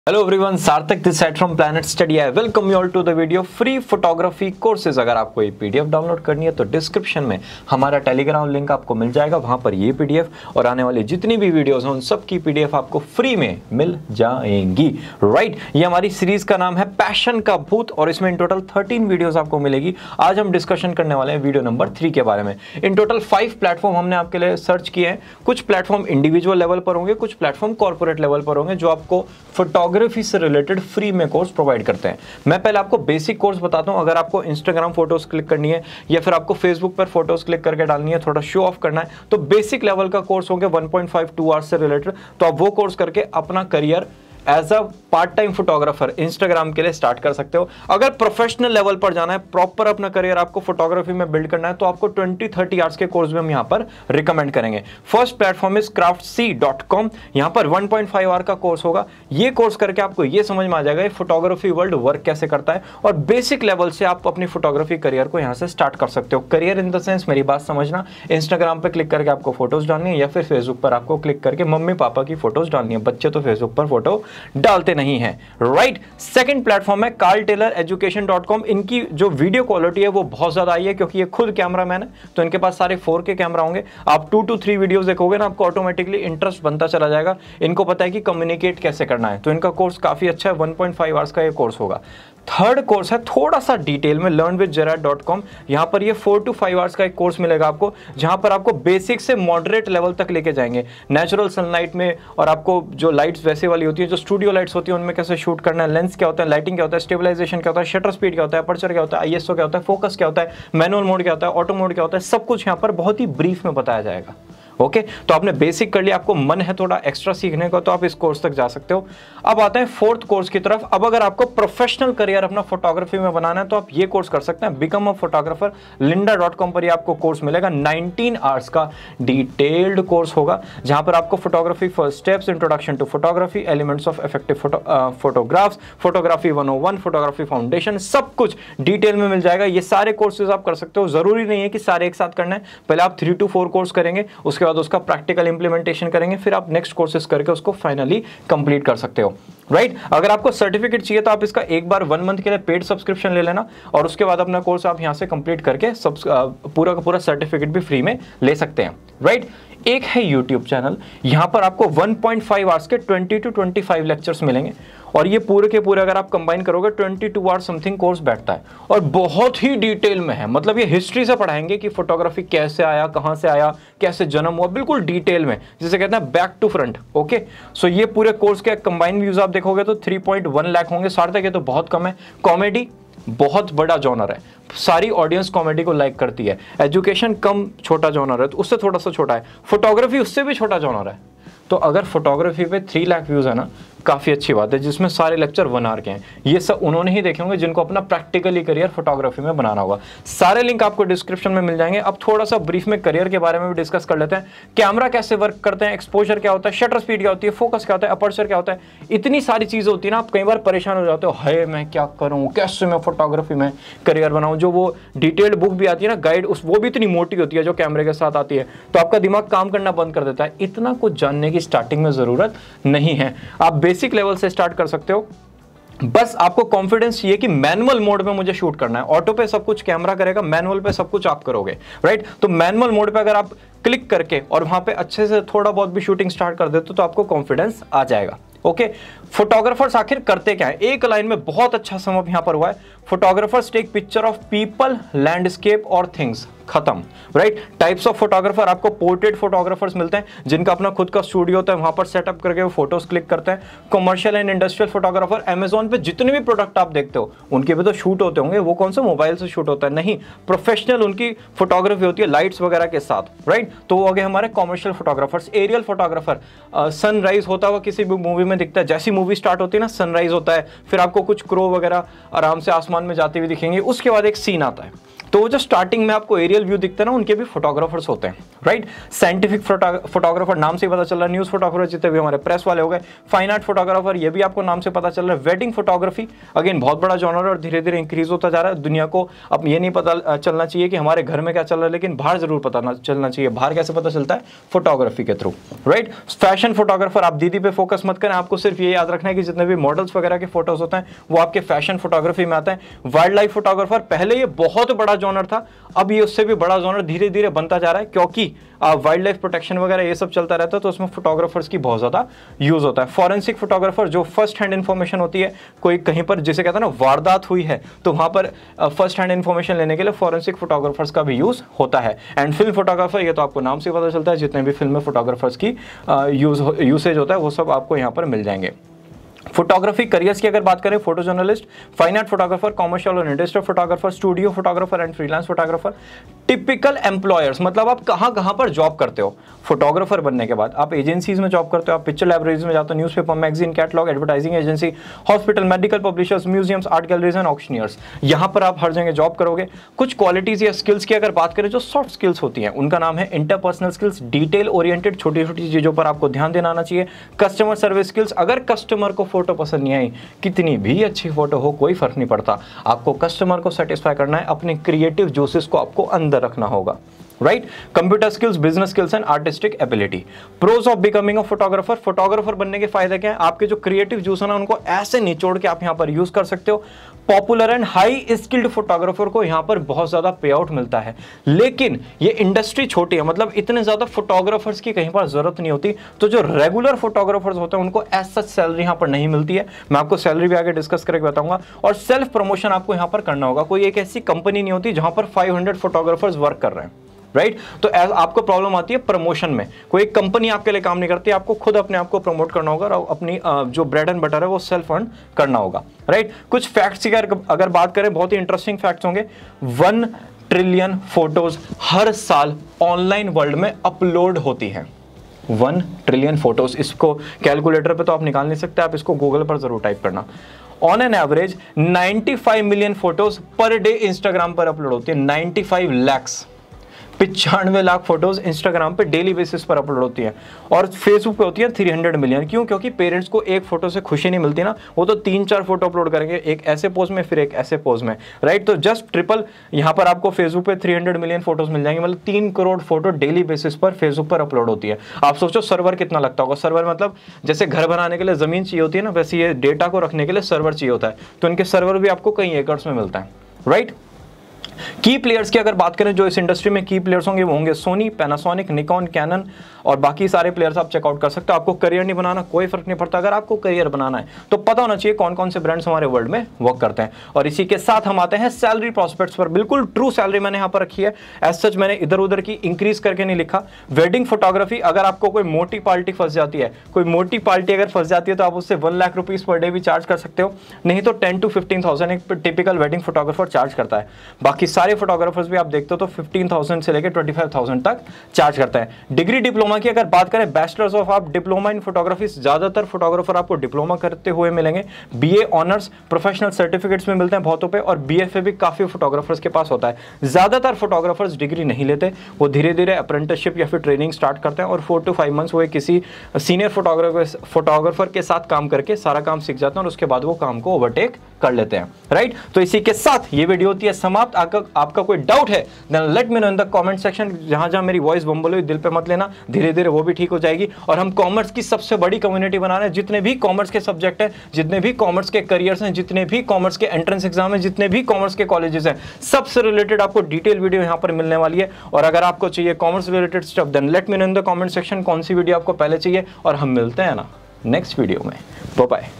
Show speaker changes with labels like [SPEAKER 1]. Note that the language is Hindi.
[SPEAKER 1] Hello everyone, Sarthak this side from planet study. I welcome you all to the video free photography courses. अगर आपको ये पीडीएफ डाउनलोड करनी है तो डिस्क्रिप्शन में हमारा टेलीग्राम लिंक आपको मिल जाएगा। वहां पर ये पीडीएफ और आने वाली जितनी भी वीडियोस हैं उन सब की पीडीएफ आपको फ्री में मिल जाएंगी। राइट, ये हमारी सीरीज का नाम है पैशन का भूत और इसमें इन टोटल 13 वीडियोज आपको मिलेगी। आज हम डिस्कशन करने वाले हैं वीडियो नंबर 3 के बारे में। इन टोटल 5 प्लेटफॉर्म हमने आपके लिए सर्च किए हैं। कुछ प्लेटफॉर्म इंडिविजुअल लेवल पर होंगे, कुछ प्लेटफॉर्म कॉर्पोरेट लेवल पर होंगे जो आपको फोटोग्राफी से रिलेटेड फ्री में कोर्स प्रोवाइड करते हैं। मैं पहले आपको बेसिक कोर्स बताता हूं। अगर आपको इंस्टाग्राम फोटोज क्लिक करनी है या फिर आपको फेसबुक पर फोटोज क्लिक करके डालनी है, थोड़ा शो ऑफ करना है, तो बेसिक लेवल का कोर्स होंगे 1.5-2 आवर्स से रिलेटेड। तो आप वो कोर्स करके अपना career as a part time photographer Instagram के लिए स्टार्ट कर सकते हो। अगर प्रोफेशनल लेवल पर जाना है, प्रॉपर अपना करियर आपको फोटोग्राफी में बिल्ड करना है, तो आपको 20-30 आवर्स के कोर्स भी हम यहां पर रिकमेंड करेंगे। First platform is craftsy.com। यहां पर 1.5 आवर का कोर्स होगा। ये कोर्स करके आपको ये समझ में आ जाएगा फोटोग्राफी वर्ल्ड वर्क कैसे करता है और बेसिक लेवल से आप अपनी फोटोग्राफी करियर को यहां से स्टार्ट कर सकते हो। करियर इन द सेंस, मेरी बात समझना, इंस्टाग्राम पे क्लिक करके आपको फोटोज डालनी है या फिर फेसबुक पर आपको क्लिक करके मम्मी पापा की फोटोज डालनी है। बच्चे तो फेसबुक पर फोटो डालते नहीं है। राइट, सेकंड प्लेटफॉर्म है carltailoreducation.com। इनकी जो वीडियो क्वालिटी है वो बहुत ज्यादा आई है क्योंकि ये खुद कैमरामैन है, तो इनके पास सारे 4K कैमरा होंगे। आप 2 to 3 वीडियोस देखोगे ना, आपको ऑटोमेटिकली इंटरेस्ट बनता चला जाएगा। इनको पता है कि कम्युनिकेट कैसे करना है, तो इनका कोर्स काफी अच्छा है। 1.5 आवर्स का ये कोर्स होगा। थर्ड कोर्स है थोड़ा सा डिटेल में learnwithgerard.com। यहां पर ये 4 to 5 आवर्स का एक कोर्स मिलेगा आपको, जहां पर आपको बेसिक से मॉडरेट लेवल तक लेके जाएंगे। नेचुरल सनलाइट में, और आपको जो लाइट्स वैसे वाली होती है, जो स्टूडियो लाइट्स होती है, उनमें कैसे शूट करना है, लेंस क्या होता है, लाइटिंग क्या होता है, स्टेबलाइजेशन क्या होता है, शटर स्पीड क्या होता है, अपर्चर क्या होता है, आईएसओ क्या होता है, फोकस क्या होता है, मैनुअल मोड क्या होता है, ऑटो मोड क्या होता है, सब कुछ यहां पर बहुत ही ब्रीफ में बताया जाएगा। ओके, तो आपने बेसिक कर लिया, आपको मन है थोड़ा एक्स्ट्रा सीखने का, तो आप इस कोर्स तक जा सकते हो। अब आते हैं फोर्थ कोर्स की तरफ। अब अगर आपको प्रोफेशनल करियर अपना फोटोग्राफी में बनाना है तो आप ये कोर्स कर सकते हैं, बिकम अ फोटोग्राफर। lynda.com पर ये आपको कोर्स मिलेगा। 19 आवर्स का डिटेल्ड कोर्स होगा, जहां पर आपको photography first steps, introduction to photography, elements of effective photographs, photography 101, photography foundation, सब कुछ डिटेल में मिल जाएगा। ये सारे कोर्सेज आप कर सकते हो। जरूरी नहीं है कि सारे एक साथ करना है। पहले आप 3 to 4 कोर्स करेंगे, उसके बाद उसका प्रैक्टिकल इंप्लीमेंटेशन करेंगे, फिर आप नेक्स्ट कोर्सेज करके उसको फाइनली कंप्लीट कर सकते हो। राइट, अगर आपको सर्टिफिकेट चाहिए तो आप इसका एक बार 1 मंथ के लिए पेड सब्सक्रिप्शन ले लेना और उसके बाद अपना कोर्स आप यहां से कंप्लीट करके पूरा का पूरा सर्टिफिकेट भी फ्री में ले सकते हैं। राइट, एक है यूट्यूब चैनल। यहां पर आपको 1.5 आवर्स के 20 to 25 लेक्चर्स मिलेंगे और ये पूरे के पूरे अगर आप कंबाइन करोगे 22 आवर्स समथिंग कोर्स बैठता है और बहुत ही डिटेल में है। मतलब ये हिस्ट्री से पढ़ाएंगे कि फोटोग्राफी कैसे आया, कहां से आया, कैसे जन्म हुआ, बिल्कुल डिटेल में, जिसे कहते हैं back to front. Okay, so ये पूरे कोर्स के कंबाइन व्यूज आप देखोगे तो 3.1 लाख होंगे। सार्थक ये तो बहुत कम है। कॉमेडी बहुत बड़ा जॉनर है, सारी ऑडियंस कॉमेडी को लाइक करती है। एजुकेशन कम छोटा जॉनर है, तो उससे थोड़ा सा छोटा है। फोटोग्राफी उससे भी छोटा जॉनर है। तो अगर फोटोग्राफी पे 3 लाख व्यूज है ना, काफी अच्छी बात है, जिसमें सारे लेक्चर 1 आवर के हैं। ये सब उन्होंने ही देखे होंगे जिनको अपना प्रैक्टिकली करियर फोटोग्राफी में बनाना होगा। सारे लिंक आपको डिस्क्रिप्शन में मिल जाएंगे। अब थोड़ा सा ब्रीफ में करियर के बारे में भी डिस्कस कर लेते हैं। कैमरा कैसे वर्क करते हैं, एक्सपोजर क्या होता है, शटर स्पीड क्या होती है, फोकस क्या होता है, अपर्चर क्या होता है, इतनी सारी चीजें होती है ना, आप कई बार परेशान हो जाते हो, हाय मैं क्या करूं, कैसे मैं फोटोग्राफी में करियर बनाऊं। जो वो डिटेल्ड बुक भी आती है ना, गाइड, वो भी इतनी मोटी होती है जो कैमरे के साथ आती है, तो आपका दिमाग काम करना बंद कर देता है। इतना कुछ जानने की स्टार्टिंग में जरूरत नहीं है। आप बेसिक लेवल से स्टार्ट कर सकते हो। बस आपको कॉन्फिडेंस चाहिए कि मैनुअल मोड में मुझे शूट करना है। ऑटो पे सब कुछ कैमरा करेगा, मैनुअल पे सब कुछ आप करोगे। राइट, तो मैनुअल मोड पे अगर आप क्लिक करके और वहां पे अच्छे से थोड़ा बहुत भी शूटिंग स्टार्ट कर देते तो आपको कॉन्फिडेंस आ जाएगा। ओके, फोटोग्राफर्स आखिर करते क्या है, एक लाइन में बहुत अच्छा समअप यहां पर हुआ है। Photographers take picture of people, landscape और थिंग्स। खत्म। राइट, टाइप्स ऑफ फोटोग्राफर, आपको पोर्ट्रेट फोटोग्राफर्स मिलते हैं जिनका अपना खुद का स्टूडियो होता है, वहां पर सेटअप करके वो फोटोज क्लिक करते हैं। Commercial and industrial photographer, Amazon पे जितने भी प्रोडक्ट आप देखते हो उनके भी तो शूट होते होंगे, वो कौन सा मोबाइल से शूट होता है, नहीं, प्रोफेशनल उनकी फोटोग्राफी होती है लाइट्स वगैरह के साथ। राइट, तो वो हो गए हमारे commercial photographers. Aerial photographer, sunrise होता हुआ किसी भी मूवी में दिखता है, जैसी मूवी स्टार्ट होती है ना, सनराइज होता है, फिर आपको कुछ क्रो वगैरह आराम से आसमान में जाते हुए दिखेंगे, उसके बाद एक सीन आता है, तो वो जो स्टार्टिंग में आपको एरियल व्यू दिखते हैं ना, उनके भी फोटोग्राफर्स होते हैं। राइट, साइंटिफिक फोटोग्राफर, नाम से ही पता चल रहा है। न्यूज फोटोग्राफर जितने भी हमारे प्रेस वाले हो गए। फाइन आर्ट फोटोग्राफर, ये भी आपको नाम से पता चल रहा है। वेडिंग फोटोग्राफी, अगेन बहुत बड़ा जॉनर और धीरे धीरे इंक्रीज होता जा रहा है। दुनिया को अब ये नहीं पता चलना चाहिए कि हमारे घर में क्या चल रहा है, लेकिन बाहर जरूर पता चलना चाहिए। बाहर कैसे पता चलता है, फोटोग्राफी के थ्रू। राइट, फैशन फोटोग्राफर, आप दीदी पे फोकस मत करें, आपको सिर्फ ये याद याद रखना है कि जितने भी मॉडल्स वगैरह के फोटोज होते हैं वो आपके फैशन फोटोग्राफी में आते हैं। वाइल्ड लाइफ फोटोग्राफर पहले ये बहुत बड़ा जॉनर था, अब ये उससे भी बड़ा जॉनर धीरे धीरे बनता जा रहा है, क्योंकि वाइल्ड लाइफ प्रोटेक्शन वगैरह ये सब चलता रहता है, तो उसमें फोटोग्राफर्स की बहुत ज्यादा यूज होता है। फॉरेंसिक फोटोग्राफर जो फर्स्ट हैंड इन्फॉर्मेशन होती है, कोई कहीं पर जिसे कहते हैं ना वारदात हुई है, तो वहां पर फर्स्ट हैंड इन्फॉर्मेशन लेने के लिए फॉरेंसिक फोटोग्राफर्स का भी यूज होता है। एंड फिल्म फोटोग्राफर, ये तो आपको नाम से पता चलता है, जितने भी फिल्म में फोटोग्राफर्स की यूसेज होता है वो सब आपको यहाँ पर मिल जाएंगे। फोटोग्राफी करियर्स की अगर बात करें, photo journalist, fine art photographer, commercial और industrial photographer, studio photographer and freelance photographer. Typical employers मतलब आप कहां पर जॉब करते हो फोटोग्राफर बनने के बाद। आप एजेंसीज में जॉब करते हो, आप पिक्चर लाइब्रेरीज में जाते हो, newspaper, magazine, catalogue, advertising agency, hospital, medical publishers, museums, art galleries and auctioneers. यहां पर आप हर जगह जॉब करोगे। कुछ क्वालिटीज या स्किल्स की अगर बात करें जो सॉफ्ट स्किल्स होती हैं, उनका नाम है इंटरपर्सनल स्किल्स, डिटेल ओरिएंटेड, छोटी छोटी चीजों पर आपको ध्यान देना आना चाहिए। कस्टमर सर्विस स्किल्स, अगर कस्टमर को फोटो पसंद नहीं आई, कितनी भी अच्छी फोटो हो कोई फर्क नहीं पड़ता, आपको कस्टमर को सेटिस्फाई करना है, अपने क्रिएटिव जोसेस को आपको अंदर रखना होगा, right. Computer skills, business skills and artistic ability. Pros of becoming a photographer, photographer बनने के फायदे क्या है? आपके जो क्रिएटिव जूस है ना उनको ऐसे निचोड़ के आप यहां पर यूज कर सकते हो। Popular and high skilled photographer को यहां पर बहुत ज्यादा पे आउट मिलता है, लेकिन ये इंडस्ट्री छोटी है, मतलब इतने ज्यादा फोटोग्राफर्स की कहीं पर जरूरत नहीं होती, तो जो रेगुलर फोटोग्राफर्स होते हैं उनको एज सच सैलरी यहां पर नहीं मिलती है। मैं आपको सैलरी भी आगे डिस्कस करके बताऊंगा। और सेल्फ प्रमोशन आपको यहां पर करना होगा। कोई एक ऐसी कंपनी नहीं होती जहां पर 500 फोटोग्राफर्स वर्क कर रहे हैं, राइट। तो आपको प्रॉब्लम आती है प्रमोशन में, कोई कंपनी आपके लिए काम नहीं करती, आपको खुद अपने आप को प्रमोट करना होगा और अपनी जो ब्रेड एंड बटर है वो सेल्फ अर्न करना होगा, राइट। कुछ फैक्ट्स की अगर बात करें, बहुत ही इंटरेस्टिंग फैक्ट्स होंगे। 1 ट्रिलियन फोटोज हर साल ऑनलाइन वर्ल्ड में अपलोड होती है। 1 ट्रिलियन फोटोज, इसको कैलकुलेटर पे तो आप निकाल नहीं सकते, आप इसको गूगल पर जरूर टाइप करना। On an average 95 million photos पर डे इंस्टाग्राम पर अपलोड होती है। 95 लाख, 95 लाख फोटोज इंस्टाग्राम पे डेली बेसिस पर अपलोड होती है। और फेसबुक पे होती है 300 मिलियन। क्यों? क्योंकि पेरेंट्स को एक फोटो से खुशी नहीं मिलती ना, वो तो 3-4 फोटो अपलोड करेंगे, एक ऐसे पोज में फिर एक ऐसे पोज में, राइट। तो जस्ट ट्रिपल यहाँ पर आपको फेसबुक पे 300 मिलियन फोटोज मिल जाएंगे, मतलब 3 करोड़ फोटो डेली बेसिस पर फेसबुक पर अपलोड होती है। आप सोचो सर्वर कितना लगता होगा। सर्वर मतलब जैसे घर बनाने के लिए जमीन चाहिए होती है ना, वैसे ये डेटा को रखने के लिए सर्वर चाहिए होता है, तो इनके सर्वर भी आपको कई एकर्स में मिलता है, राइट। की प्लेयर्स की अगर बात करें, जो इस इंडस्ट्री में की प्लेयर्स होंगे वो होंगे सोनी, पैनासोनिक, निकॉन, कैनन और बाकी सारे प्लेयर्स आप चेकआउट कर सकते हो। आपको करियर नहीं बनाना, कोई फर्क नहीं पड़ता। अगर आपको करियर बनाना है तो पता होना चाहिए कौन कौन से ब्रांड्स हमारे वर्ल्ड में वर्क करते हैं। और इसी के साथ हम आते हैं सैलरी प्रोस्पेक्ट्स पर। बिल्कुल ट्रू सैलरी मैंने यहाँ पर रखी है, एज सच मैंने इधर उधर की इंक्रीज करके नहीं लिखा। वेडिंग फोटोग्राफी, अगर आपको कोई मोटी पार्टी फंस जाती है, कोई मोटी पार्टी अगर फंस जाती है तो आप उससे 1 लाख रुपीज पर डे भी चार्ज कर सकते हो, नहीं तो 10 to 15,000 एक टिपिकल वेडिंग फोटोग्राफर चार्ज करता है। बाकी सारे फोटोग्राफर्स भी आप देखते हो तो 15,000 से लेकर 25,000 तक चार्ज करता है। डिग्री डिप्लोमा की अगर बात करें, बैचलर्स ऑफ आप डिप्लोमा इन फोटोग्राफी, ज्यादातर फोटोग्राफर आपको डिप्लोमा करते हुए मिलेंगे। बीए ऑनर्स, प्रोफेशनल सर्टिफिकेट्स में मिलते हैं बहुतों पे, और बीएफए भी काफी फोटोग्राफर्स के पास होता है। ज्यादातर फोटोग्राफर्स डिग्री नहीं लेते, वो धीरे धीरे अप्रेंटिसशिप या फिर ट्रेनिंग स्टार्ट करते हैं और 4 to 5 मंथ्स वो किसी सीनियर फोटोग्राफर के साथ काम करके सारा काम सीख जाते हैं और उसके बाद वो काम को ओवरटेक कर लेते हैं, राइट। तो इसी के साथ ये वीडियो होती है समाप्त। आपका कोई डाउट है then let me know in the comment section. जहां जहां मेरी वॉइस बम्बल हुई दिल पे मत लेना, धीरे धीरे वो भी ठीक हो जाएगी। और हम कॉमर्स की सबसे बड़ी कम्युनिटी बना रहे हैं। जितने भी कॉमर्स के सब्जेक्ट हैं, जितने भी कॉमर्स के करियर्स हैं, जितने भी कॉमर्स के एंट्रेंस एग्जाम हैं, जितने भी कॉमर्स के कॉलेजेस हैं, सबसे रिलेटेड आपको डिटेल वीडियो यहां पर मिलने वाली है। और अगर आपको चाहिए commerce related stuff then let me know in the comment section कौन सी वीडियो आपको पहले चाहिए, और हम मिलते हैं ना नेक्स्ट वीडियो में। Bye bye.